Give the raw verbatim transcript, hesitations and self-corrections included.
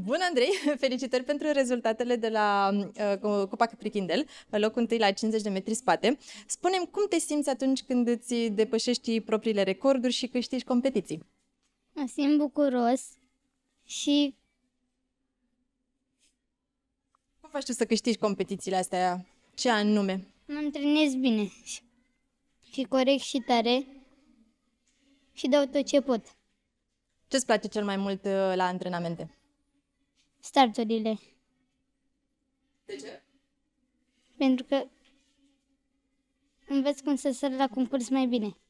Bun, Andrei, felicitări pentru rezultatele de la uh, Cupa Capri Kindle, locul întâi la cincizeci de metri spate. Spune-mi, cum te simți atunci când îți depășești propriile recorduri și câștigi competiții? Mă simt bucuros și Cum faci tu să câștigi competițiile astea? Ce anume? mă antrenez bine și, și corect și tare și dau tot ce pot. Ce-ți place cel mai mult uh, la antrenamente? Starturile. De ce? Pentru că învăț cum să sar la concurs mai bine.